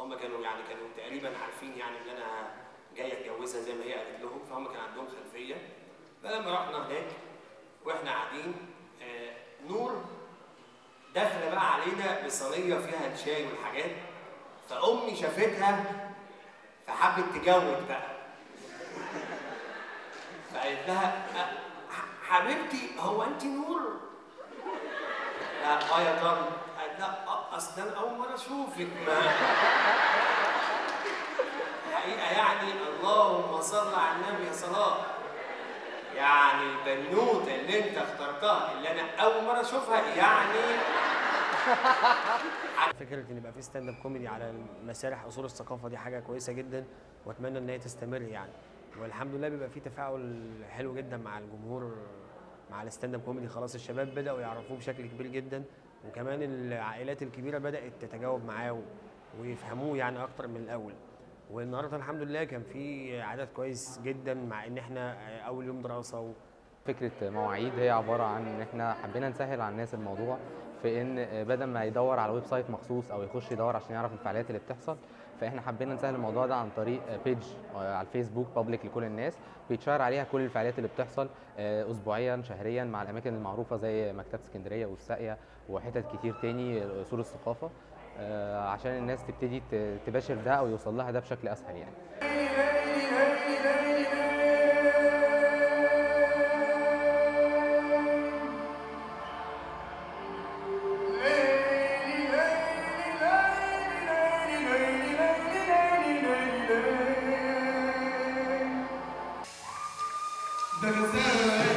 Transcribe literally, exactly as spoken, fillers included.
فهم كانوا يعني كانوا تقريبا عارفين يعني ان انا جاي اتجوزها زي ما هي قالت لهم، فهم كان عندهم خلفيه. فلما رحنا هناك واحنا قاعدين آه نور داخله بقى علينا بصينيه فيها الشاي والحاجات، فامي شافتها فحبت تجود بقى، فقالت لها حبيبتي هو انت نور؟ لا اه يا طنط. قالت لا اصل انا اول مره اشوفك. ما حقيقه يعني اللهم صل على النبي يا صلاح، يعني البنوته اللي انت اخترتها اللي انا اول مره اشوفها يعني. فكره ان يبقى في ستاند اب كوميدي على مسارح اصول الثقافه دي حاجه كويسه جدا، واتمنى ان هي تستمر يعني. والحمد لله بيبقى في تفاعل حلو جدا مع الجمهور مع الستاند اب كوميدي. خلاص الشباب بداوا يعرفوه بشكل كبير جدا، وكمان العائلات الكبيره بدات تتجاوب معاه ويفهموه يعني اكتر من الاول. والنهارده الحمد لله كان في عدد كويس جدا مع ان احنا اول يوم دراسه و... فكره مواعيد هي عباره عن ان احنا حبينا نسهل على الناس الموضوع، في ان بدل ما يدور على ويب سايت مخصوص او يخش يدور عشان يعرف الفعاليات اللي بتحصل، فاحنا حبينا نسهل الموضوع ده عن طريق بيج على الفيسبوك بابليك لكل الناس بيتشهر عليها كل الفعاليات اللي بتحصل اسبوعيا شهريا مع الاماكن المعروفه زي مكتبه اسكندريه والساقيه وحتت كتير تاني اصول الثقافه، عشان الناس تبتدي تباشر ده او يوصل لها ده بشكل اسهل يعني. The